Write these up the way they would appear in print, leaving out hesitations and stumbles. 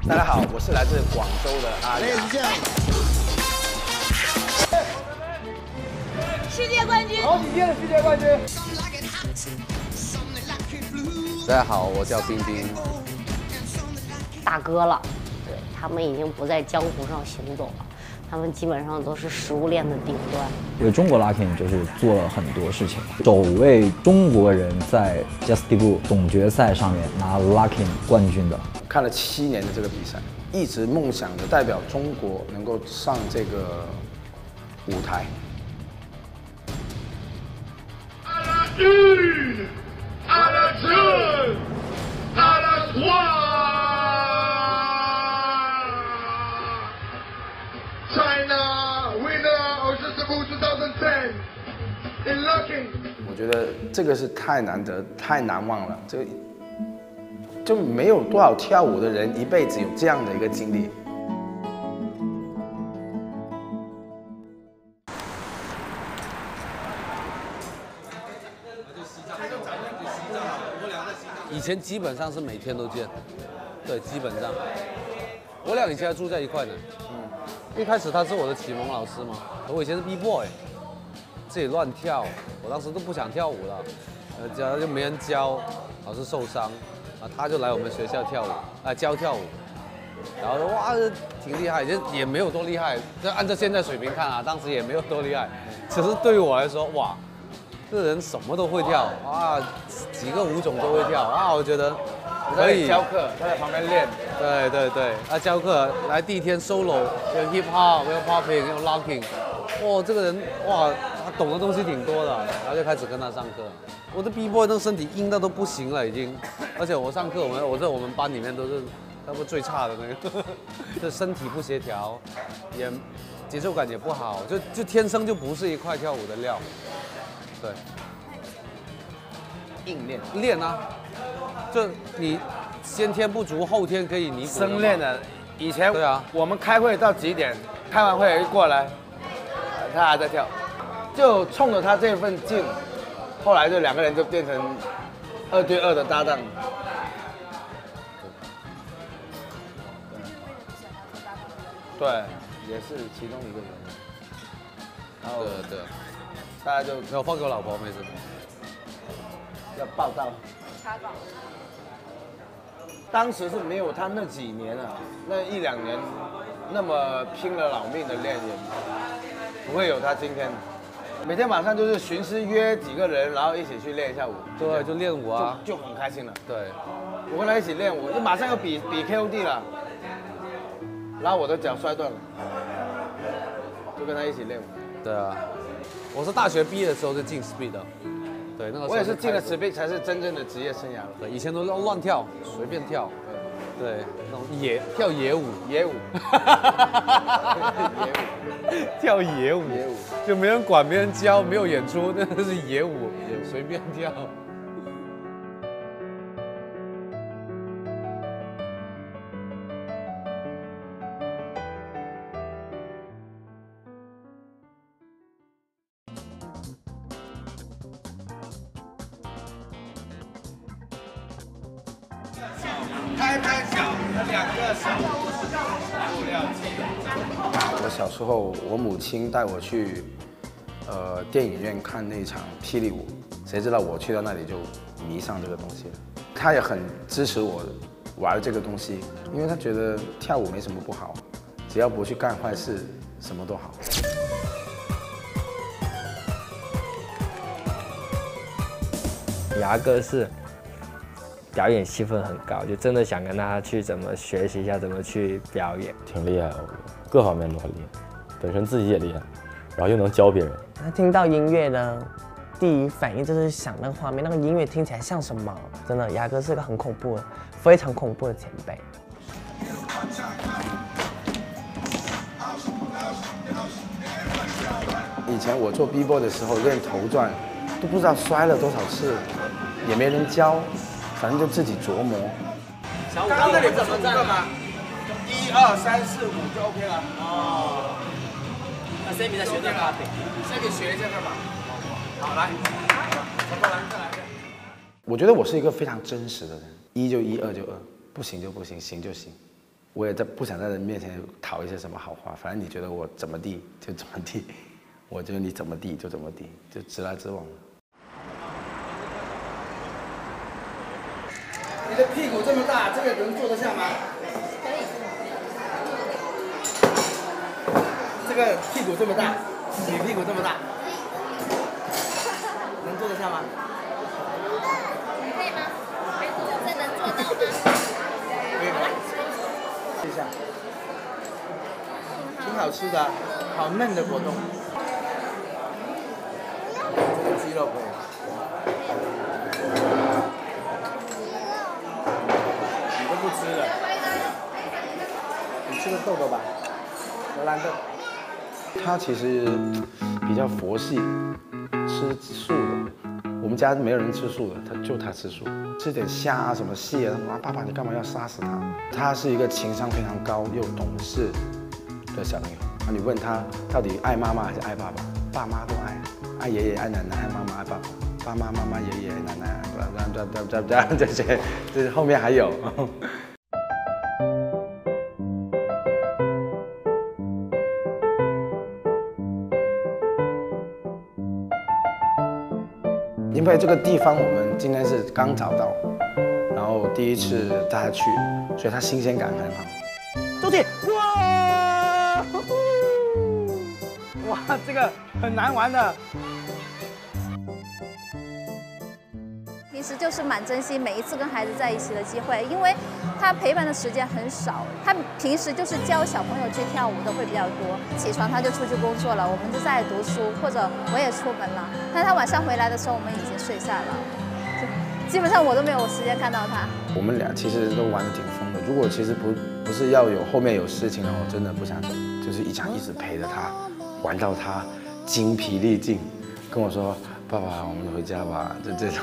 大家好，我是来自广州的阿雅。 世界冠军， 好几届的世界冠军。 大家好，我叫冰冰。 大哥了，对他们已经不在江湖上行走了，他们基本上都是食物链的顶端。 为中国 Locking 就是做了很多事情，首位中国人在 Just 总决赛上面拿 Locking 冠军的。 看了7年的这个比赛，一直梦想着代表中国能够上这个舞台。我觉得这个是太难得、太难忘了，这个就没有多少跳舞的人一辈子有这样的一个经历。 以前基本上是每天都见，对，基本上。我俩以前还住在一块呢。一开始他是我的启蒙老师嘛，我以前是 B-boy， 自己乱跳，我当时都不想跳舞了，教就没人教，老是受伤，他就来我们学校跳舞，教跳舞，然后哇，挺厉害，也没有多厉害，就按照现在水平看啊，当时也没有多厉害，只是对于我来说，哇，这人什么都会跳啊，几个舞种都会跳啊，我觉得可以教课，他在旁边练。 对对对，教课来第一天 solo， 有 hip hop， 有 popping， 有 locking， 哇，这个人哇，他懂的东西挺多的，然后就开始跟他上课。我的 B-boy 那个身体硬到都不行了已经，而且我上课我在我们班里面都是差不多最差的那个，就身体不协调，也节奏感也不好，就天生就不是一块跳舞的料。对， 硬练练啊，就你先天不足，后天可以弥补。 生练的，以前对啊， 我们开会到几点，开完会一过来，他还在跳，就冲着他这份劲，后来就2个人就变成2对2的搭档。对，也是其中一个人。然后对， 大家就我放给我老婆没事。 要报道。查岗。当时是没有他那几年啊，那1、2年那么拼了老命的练，也不会有他今天。每天晚上就是巡师约几个人，然后一起去练一下舞。 对，就练舞啊， 就很开心了。 对， 我跟他一起练舞，就马上要比 KOD 了，然后我的脚摔断了，就跟他一起练舞。 对啊，我是大学毕业的时候就进 Speed 的，对，那个时候我也是进了 Speed 才是真正的职业生涯了。 对，以前都乱跳，随便跳，对，那种跳野舞， 野舞， 跳野舞，就没人管，没人教，没有演出，那是野舞，随便跳。 拍小2个手，布料机。 我小时候，我母亲带我去，电影院看那场霹雳舞，谁知道我去到那里就迷上这个东西了。她也很支持我玩这个东西，因为她觉得跳舞没什么不好，只要不去干坏事，什么都好。 牙哥是表演气氛很高，就真的想跟他去怎么学习一下怎么去表演。 挺厉害的，我觉得各方面都很厉害，本身自己也厉害，然后又能教别人。 他听到音乐呢，第一反应就是想那个画面，那个音乐听起来像什么？真的，牙哥是个很恐怖的、非常恐怖的前辈。 以前我做 B-boy 的时候练头转，都不知道摔了多少次，也没人教，反正就自己琢磨。 刚刚那里怎么站吗？1、2、3、4、5就 OK 了。哦。那 Sammy 在学这个 ，Sammy 学一下干嘛？好，来，再来。 我觉得我是一个非常真实的人，1就1，2就2，不行就不行，行就行。 我也不想在人面前讨一些什么好话，反正你觉得我怎么地就怎么地，我觉得你怎么地就怎么地，就直来直往。 你的屁股这么大，这个能坐得下吗？ 可以。 这个屁股这么大，你屁股这么大，能坐得下吗？ 可以吗？这能做到吗？ 可以吗？试一下，挺好吃的，好嫩的果冻。这个鸡肉可以。你都不吃了，你吃个豆豆吧，荷兰豆。 他其实比较佛系，吃素的。我们家没有人吃素的，他吃素，吃点虾啊什么蟹啊。爸爸你干嘛要杀死他？他是一个情商非常高又懂事的小女孩。你问他到底爱妈妈还是爱爸爸？爸妈都爱，爱爷爷爱奶奶爱妈妈爱爸爸，爸妈妈妈爷爷奶奶这些，这后面还有。因为这个地方我们今天是刚找到，然后第一次带他去，所以他新鲜感很好。 周姐，哇，哇，这个很难玩的。 平时就是蛮珍惜每一次跟孩子在一起的机会，因为他陪伴的时间很少。他平时就是教小朋友去跳舞的会比较多，起床他就出去工作了，我们就在读书，或者我也出门了。但他晚上回来的时候，我们已经睡下了，基本上我都没有时间看到他。 我们俩其实都玩得挺疯的。如果其实不是要有后面有事情的话，我真的不想走，就是想一直陪着他，玩到他精疲力尽，跟我说爸爸，我们回家吧，就这种。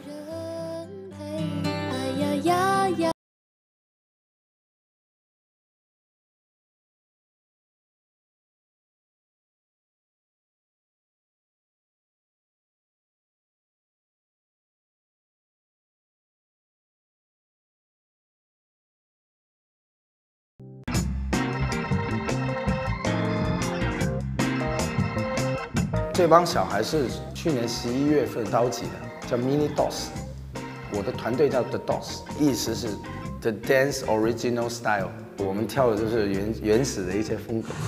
这帮小孩是去年11月份召集的，叫 Mini DOS。我的团队叫 The DOS， 意思是 The Dance Original Style。我们跳的就是原始的一些风格。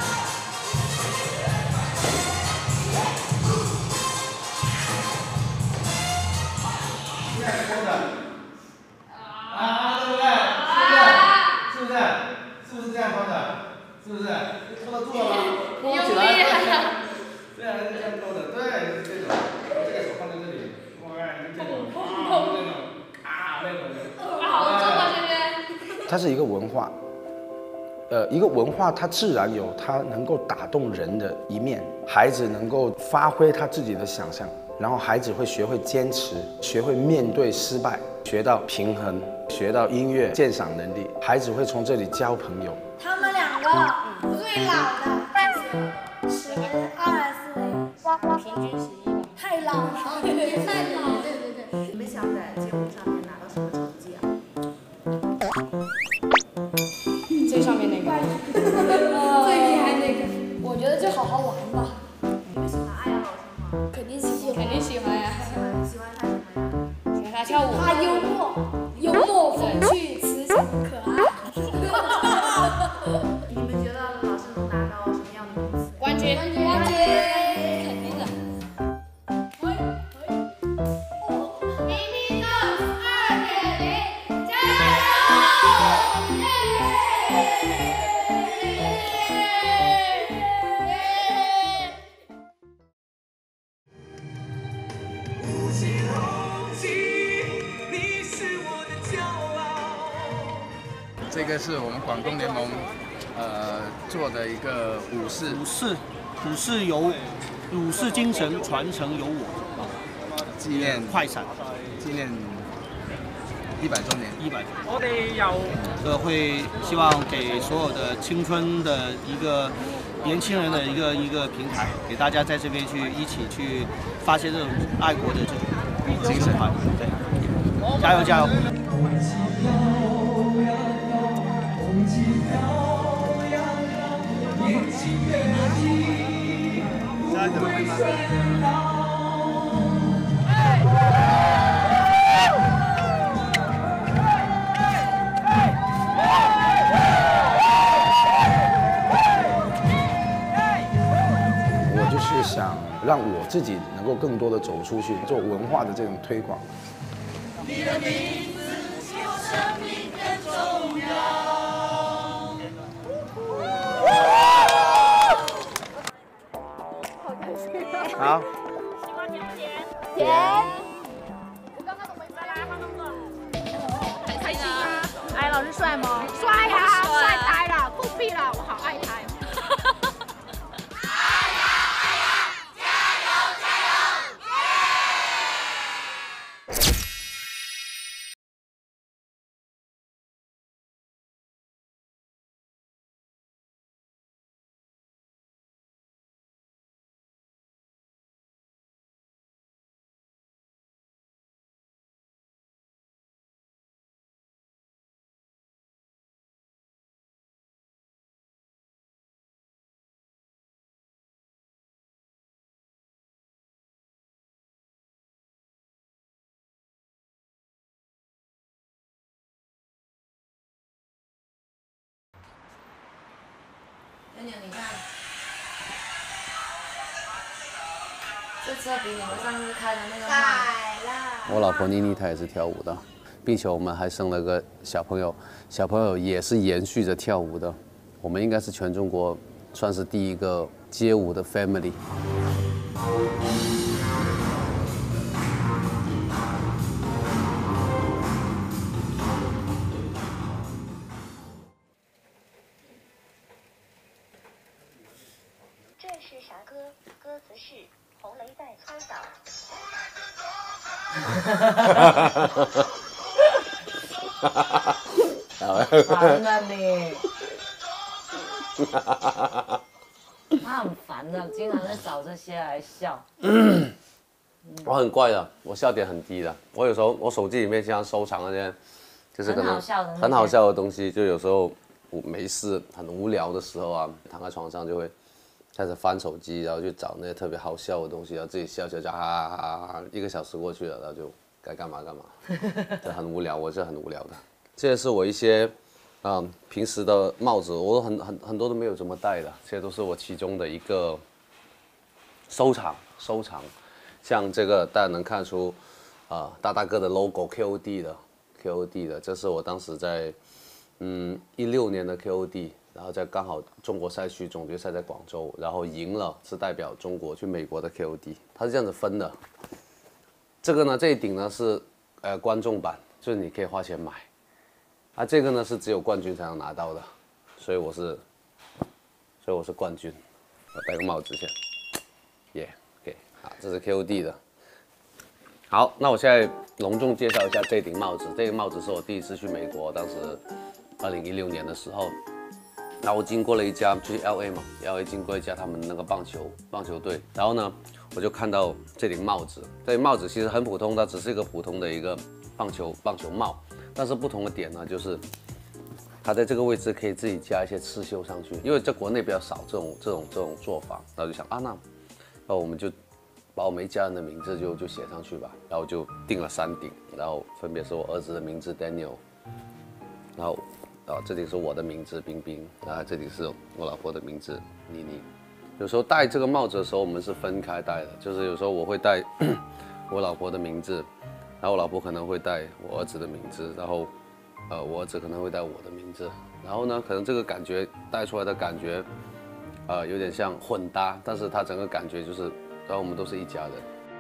是不是这样放的？是不是？拖得住了吗？ 你用力啊！ 对啊，是这样勾的，对，是这种，这个手放在这里，我看这种，那种，那种， 好重啊这边。 它是一个文化，一个文化它自然有它能够打动人的一面，孩子能够发挥他自己的想象，然后孩子会学会坚持，学会面对失败，学到平衡，学到音乐鉴赏能力，孩子会从这里交朋友。 他们两个最老的10个人，24位，平均11个，太老了，也太老了。对对对。 你们想在节目上面拿到什么成绩啊？ 最上面那个，最厉害那个，我觉得就好好玩吧。 你们喜欢艾阳老师吗？ 肯定喜欢呀。 喜欢他什么呀？ 喜欢他跳舞。他幽默、风趣、慈祥、可爱。 你们觉得老师能拿到什么样的名次？ 冠军，肯定的。Mini DOS 2.0，加油！ 这个是我们广东联盟做的一个武士精神传承有我，纪念快闪，纪念100周年。 我哋又会希望给所有的青春的一个年轻人的一个平台，给大家在这边去一起去发现这种爱国的这种精神。对，加油加油！ 我就是想让我自己能够更多的走出去，做文化的这种推广。 你的名字比我生命更重要。 好开心啊！ 好。 喜欢甜不甜？ 甜。 我刚刚怎么没啦？换动作。很开心啊！哎，老师帅吗？帅呀，帅呆了，酷毙了，我好爱他哟。 妞妞，你看，这车比你们上次开的那个慢。 我老婆妮妮她也是跳舞的，并且我们还生了个小朋友，小朋友也是延续着跳舞的。我们应该是全中国算是第一个街舞的 family。 这是啥歌？歌词是红雷在搓澡。 烦了你！他很烦的，经常在找这些来笑。 我很怪的，我笑点很低的。我有时候我手机里面经常收藏那些，就是可能很好笑的东西。就有时候我没事很无聊的时候啊，躺在床上就会开始翻手机，然后去找那些特别好笑的东西，然后自己笑笑笑，哈哈哈哈，1个小时过去了，然后就该干嘛干嘛，这很无聊，我是很无聊的。这也是我一些平时的帽子，我都很多都没有怎么戴的，这些都是我其中的一个收藏。像这个大家能看出大大哥的 logo KOD 的，这是我当时在16年的 KOD， 然后在刚好中国赛区总决赛在广州，然后赢了是代表中国去美国的 KOD， 它是这样子分的。这个呢，这一顶呢是观众版，就是你可以花钱买。这个呢是只有冠军才能拿到的，所以我是冠军。我戴个帽子先，耶。好，这是 KOD 的。好，那我现在隆重介绍一下这顶帽子。这个帽子是我第一次去美国，当时2016年的时候，然后我经过了一家，就是 LA 嘛 ，LA 经过一家他们那个棒球队，然后呢，我就看到这顶帽子。这顶帽子其实很普通，它只是一个普通的一个棒球帽，但是不同的点呢，就是它在这个位置可以自己加一些刺绣上去，因为在国内比较少这种做法，然后就想那我们就把我们一家人的名字就写上去吧，然后就定了3顶，然后分别是我儿子的名字 Daniel， 然后这里是我的名字冰冰，然后这里是我老婆的名字妮妮。有时候戴这个帽子的时候，我们是分开戴的，就是有时候我会戴我老婆的名字，然后我老婆可能会戴我儿子的名字，然后我儿子可能会戴我的名字，然后呢，可能这个感觉戴出来的感觉有点像混搭，但是它整个感觉就是，然后我们都是一家人。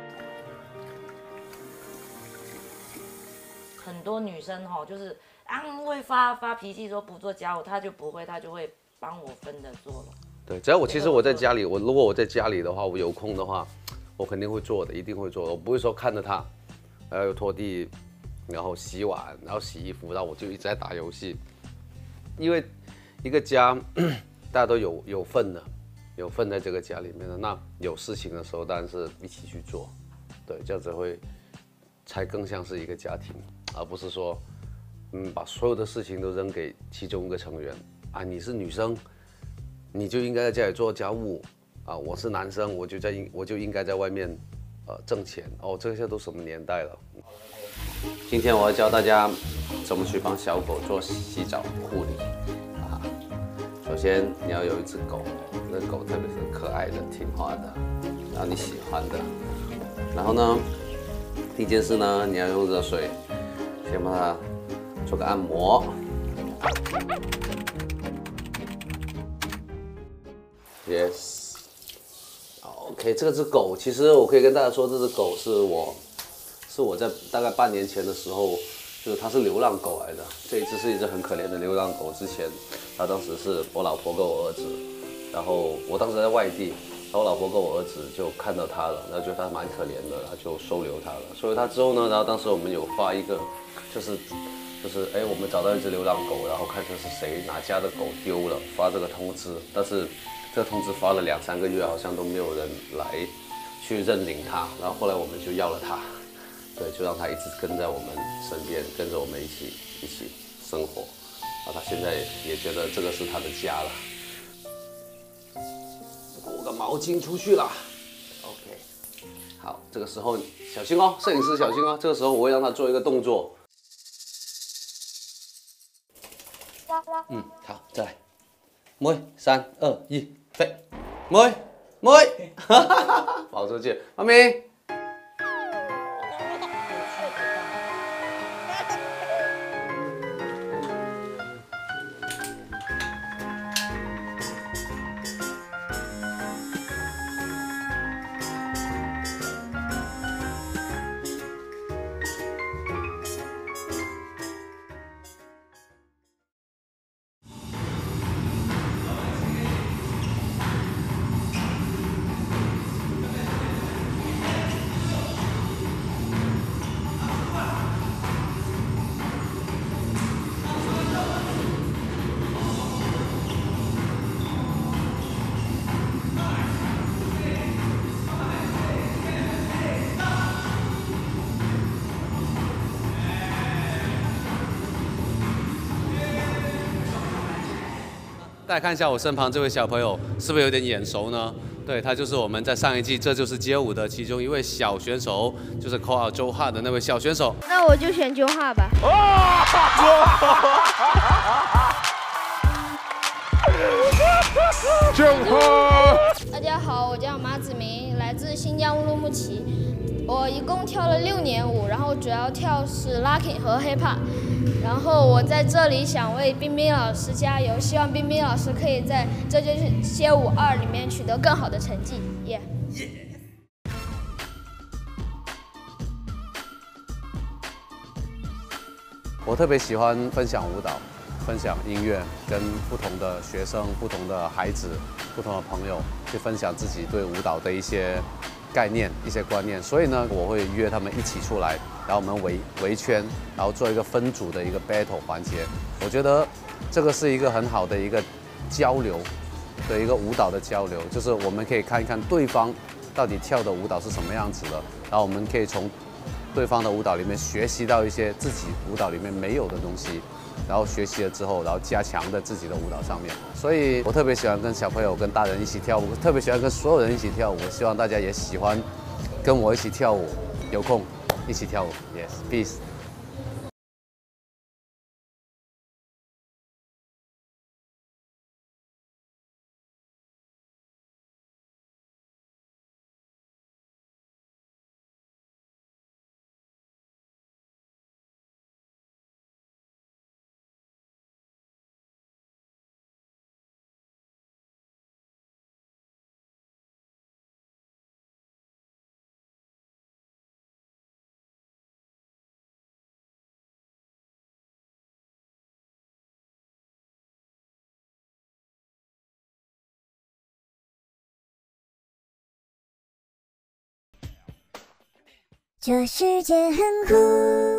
很多女生就是会发脾气说不做家务，她就不会，她就会帮我分着做了。 对，只要其实我在家里，如果我在家里的话，我有空的话，我肯定会做的，一定会做的。我不会说看着她，然后拖地，然后洗碗，然后洗衣服，然后我就一直在打游戏。因为一个家，大家都有份的，有份在这个家里面的。那有事情的时候，当然是一起去做，对，这样子才更像是一个家庭，而不是说把所有的事情都扔给其中一个成员啊，你是女生，你就应该在家里做家务啊，我是男生，我就应该在外面挣钱哦，这些都什么年代了？今天我要教大家怎么去帮小狗做洗澡护理啊。首先你要有一只狗，这个狗特别是可爱的、听话的，然后你喜欢的。然后呢，第一件事呢，你要用热水先帮它做个按摩。Yes。OK， 这只狗其实我可以跟大家说，这只狗是我在大概半年前的时候，就是它是流浪狗来的。这一只是一只很可怜的流浪狗，之前它当时是我老婆跟我儿子，然后我当时在外地，然后我老婆跟我儿子就看到它了，然后觉得它蛮可怜的，然后就收留它了。收留它之后呢，然后当时我们有发一个，就是哎，我们找到一只流浪狗，然后看这是谁哪家的狗丢了，发这个通知，但是这个通知发了2、3个月，好像都没有人来去认领它，然后后来我们就要了它。对，就让他一直跟在我们身边，跟着我们一起生活。啊，他现在也觉得这个是他的家了。裹个毛巾出去了。OK， 好，这个时候小心哦，摄影师小心哦。这个时候我会让他做一个动作。好，再来。妹，3、2、1，飞。妹，哈哈哈，跑出去，妈咪。大家看一下我身旁这位小朋友，是不是有点眼熟呢？对，他就是我们在上一季《这就是街舞》的其中一位小选手，就是 call out Joe Ha 的那位小选手。 那我就选Joe Ha吧。 Joe Ha。 大家好，我叫马子明，来自新疆乌鲁木齐。我一共跳了6年舞，然后主要跳是 locking 和 hip hop。然后我在这里想为冰冰老师加油，希望冰冰老师可以在《这就是街舞2》里面取得更好的成绩。耶、 我特别喜欢分享舞蹈、分享音乐，跟不同的学生、不同的孩子、不同的朋友去分享自己对舞蹈的一些概念、一些观念。所以呢，我会约他们一起出来，然后我们围圈，然后做一个分组的一个 battle 环节。我觉得这个是一个很好的一个交流的一个舞蹈的交流，就是我们可以看一看对方到底跳的舞蹈是什么样子的，然后我们可以从对方的舞蹈里面学习到一些自己舞蹈里面没有的东西，然后学习了之后，然后加强在自己的舞蹈上面。所以我特别喜欢跟小朋友、跟大人一起跳舞，特别喜欢跟所有人一起跳舞。我希望大家也喜欢跟我一起跳舞，有空一起跳舞。Yes, peace。 这世界很酷。